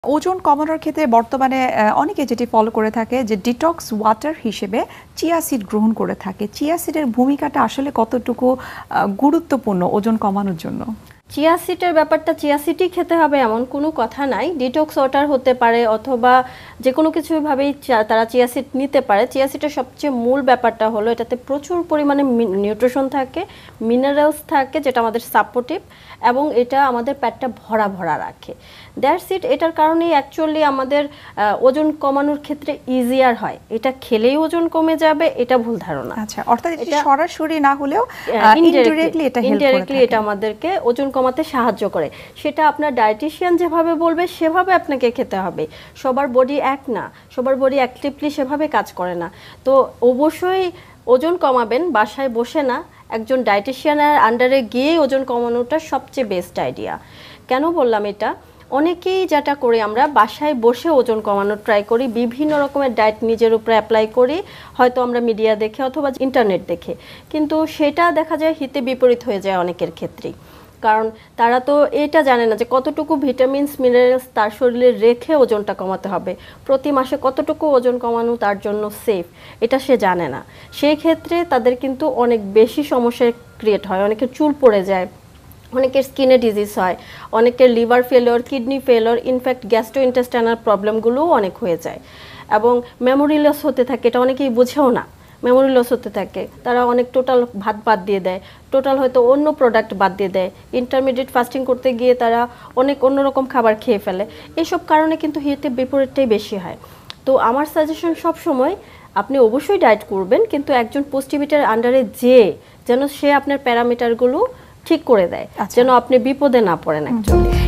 ওজন কমানোর ক্ষেত্রে বর্তমানে অনেকে যেটি ফলো করে থাকে যে ডিটক্স ওয়াটার হিসেবে চিয়া সিড গ্রহণ করে থাকে। চিয়া সিডের ভূমিকাটা আসলে কতটুকু গুরুত্বপূর্ণ ওজন কমানোর জন্য? চিয়া সিডের ব্যাপারটা চিয়া সিডই খেতে হবে এমন কোনো কথা নাই। ডিটক্স ওয়াটার হতে পারে অথবা যে কোনো কিছুভাবেই তারা চিয়া সিড নিতে পারে। চিয়া সিডের সবচেয়ে মূল ব্যাপারটা হলো এটাতে প্রচুর পরিমাণে নিউট্রিশন থাকে, মিনারেলস থাকে যেটা আমাদের সাপোর্টিভ, এবং এটা আমাদের পেটটা ভরা ভরা রাখে। That's it. এটার কারণেই অ্যাকচুয়ালি আমাদের ওজন কমানোর ক্ষেত্রে ইজিয়ার হয়। এটা খেলেই ওজন কমে যাবে এটা ভুল ধারণা। আচ্ছা, অর্থাৎ এটা সরাসরি না হলেও ইনডিরেক্টলি এটা আমাদেরকে ওজন কমাতে সাহায্য করে। সেটা আপনার ডায়েটিশিয়ান যেভাবে বলবে সেভাবে আপনাকে খেতে হবে। সবার বডি এক না, সবার বডি অ্যাক্টিভলি সেভাবে কাজ করে না। তো অবশ্যই ওজন কমাবেন বাসায় বসে না, একজন ডায়েটিশিয়ানের আন্ডারে গিয়ে ওজন কমানোটা সবচেয়ে বেস্ট আইডিয়া। কেন বললাম এটা? অনেকেই যেটা করি আমরা বাসায় বসে ওজন কমানোর ট্রাই করি, বিভিন্ন রকমের ডায়েট নিজের উপরে অ্যাপ্লাই করি, হয়তো আমরা মিডিয়া দেখে অথবা ইন্টারনেট দেখে, কিন্তু সেটা দেখা যায় হিতে বিপরীত হয়ে যায় অনেকের ক্ষেত্রেই। কারণ তারা তো এটা জানে না যে কতটুকু ভিটামিনস মিনারেলস তার শরীরে রেখে ওজনটা কমাতে হবে, প্রতি মাসে কতটুকু ওজন কমানো তার জন্য সেফ, এটা সে জানে না। সেই ক্ষেত্রে তাদের কিন্তু অনেক বেশি সমস্যা ক্রিয়েট হয়। অনেকের চুল পড়ে যায়, অনেকের স্কিনে ডিজিজ হয়, অনেকের liver failure, kidney failure, in fact gastrointestinal প্রবলেমগুলোও অনেক হয়ে যায়। এবং মেমোরি লস হতে থাকে, এটা অনেকেই বুঝেও না। মেমোরি লস হতে থাকে, তারা অনেক টোটাল ভাত বাদ দিয়ে দেয়, টোটাল হয়তো অন্য প্রোডাক্ট বাদ দিয়ে দেয়, ইন্টারমিডিয়েট ফাস্টিং করতে গিয়ে তারা অনেক অন্যরকম খাবার খেয়ে ফেলে। এইসব কারণে কিন্তু হিতে বিপরীতটাই বেশি হয়। তো আমার সাজেশন সব সময় আপনি অবশ্যই ডায়েট করবেন, কিন্তু একজন পুষ্টিবিদের আন্ডারে যেন সে আপনার প্যারামিটারগুলো ঠিক করে দেয়, যেন আপনি বিপদে না পড়েন অ্যাকচুয়ালি।